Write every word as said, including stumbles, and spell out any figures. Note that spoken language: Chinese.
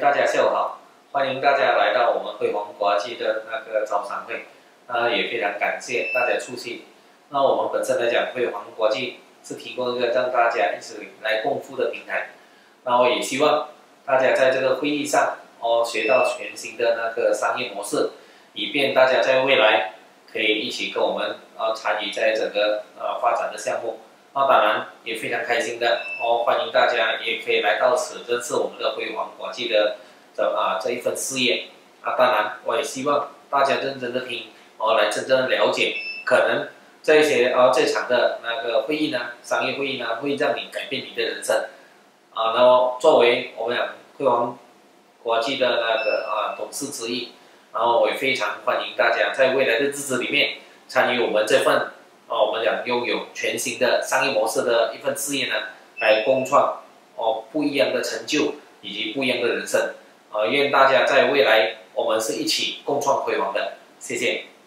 大家下午好，欢迎大家来到我们辉煌国际的那个招商会，那也非常感谢大家出席。那我们本身来讲，辉煌国际是提供一个让大家一起来共富的平台。那我也希望大家在这个会议上哦学到全新的那个商业模式，以便大家在未来可以一起跟我们啊参与在整个呃发展的项目。那当然也非常开心的哦，欢迎大家也可以来到此认识我们的辉煌国际的这啊这一份事业啊。当然，我也希望大家认真的听哦，来真正的了解，可能这一些啊这场的那个会议呢，商业会议呢，会让你改变你的人生啊。那么作为我们讲辉煌国际的那个啊董事之一，然后我也非常欢迎大家在未来的日子里面参与我们这份。哦，我们讲拥有全新的商业模式的一份事业呢，来共创哦不一样的成就以及不一样的人生。呃，愿大家在未来我们是一起共创辉煌的，谢谢。